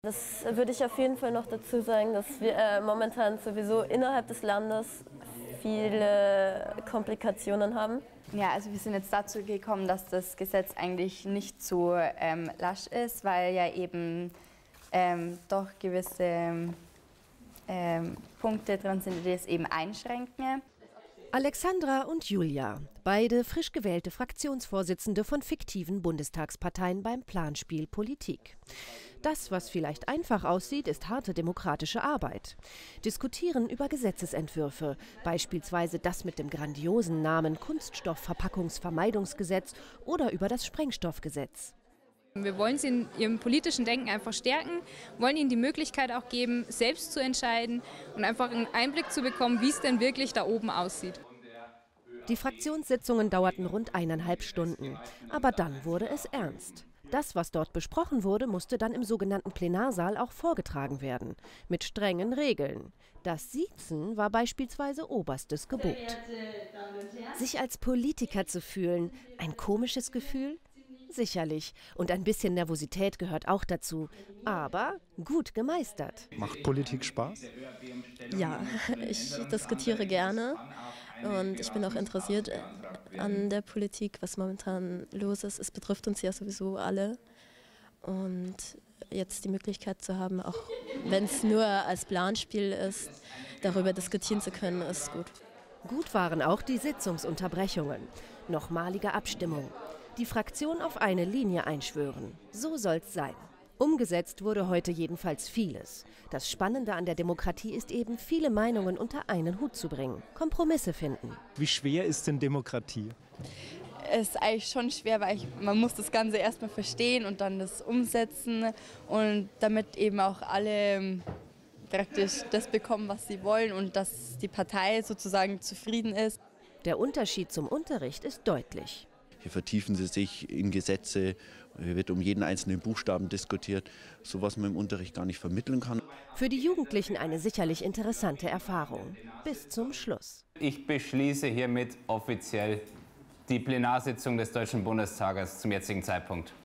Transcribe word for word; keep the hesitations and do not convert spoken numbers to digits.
Das würde ich auf jeden Fall noch dazu sagen, dass wir äh, momentan sowieso innerhalb des Landes viele Komplikationen haben. Ja, also wir sind jetzt dazu gekommen, dass das Gesetz eigentlich nicht so ähm, lasch ist, weil ja eben ähm, doch gewisse ähm, Punkte drin sind, die es eben einschränken. Alexandra und Julia, beide frisch gewählte Fraktionsvorsitzende von fiktiven Bundestagsparteien beim Planspiel Politik. Das, was vielleicht einfach aussieht, ist harte demokratische Arbeit. Diskutieren über Gesetzesentwürfe, beispielsweise das mit dem grandiosen Namen Kunststoffverpackungsvermeidungsgesetz oder über das Sprengstoffgesetz. Wir wollen sie in ihrem politischen Denken einfach stärken, wollen ihnen die Möglichkeit auch geben, selbst zu entscheiden und einfach einen Einblick zu bekommen, wie es denn wirklich da oben aussieht. Die Fraktionssitzungen dauerten rund eineinhalb Stunden. Aber dann wurde es ernst. Das, was dort besprochen wurde, musste dann im sogenannten Plenarsaal auch vorgetragen werden. Mit strengen Regeln. Das Siezen war beispielsweise oberstes Gebot. Sich als Politiker zu fühlen, ein komisches Gefühl? Sicherlich. Und ein bisschen Nervosität gehört auch dazu. Aber gut gemeistert. Macht Politik Spaß? Ja, ich diskutiere gerne und ich bin auch interessiert an der Politik, was momentan los ist. Es betrifft uns ja sowieso alle. Und jetzt die Möglichkeit zu haben, auch wenn es nur als Planspiel ist, darüber diskutieren zu können, ist gut. Gut waren auch die Sitzungsunterbrechungen. Nochmalige Abstimmung. Die Fraktion auf eine Linie einschwören. So soll's sein. Umgesetzt wurde heute jedenfalls vieles. Das Spannende an der Demokratie ist eben, viele Meinungen unter einen Hut zu bringen. Kompromisse finden. Wie schwer ist denn Demokratie? Es ist eigentlich schon schwer, weil ich, man muss das Ganze erstmal verstehen und dann das umsetzen. Und damit eben auch alle praktisch das bekommen, was sie wollen und dass die Partei sozusagen zufrieden ist. Der Unterschied zum Unterricht ist deutlich. Hier vertiefen sie sich in Gesetze, hier wird um jeden einzelnen Buchstaben diskutiert, so was man im Unterricht gar nicht vermitteln kann. Für die Jugendlichen eine sicherlich interessante Erfahrung. Bis zum Schluss. Ich beschließe hiermit offiziell die Plenarsitzung des Deutschen Bundestages zum jetzigen Zeitpunkt.